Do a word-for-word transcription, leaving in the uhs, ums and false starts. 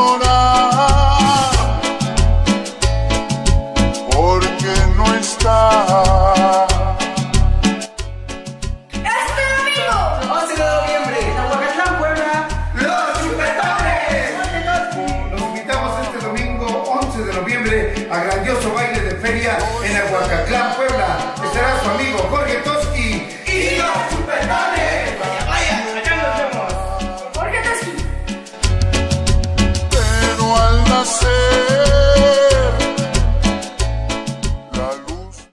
llorar porque no está. Este domingo, once de noviembre, en Aguacatlán, Puebla, Los Chupetones. Los invitamos este domingo once de noviembre a grandioso baile de feria en Aguacatlán, Puebla.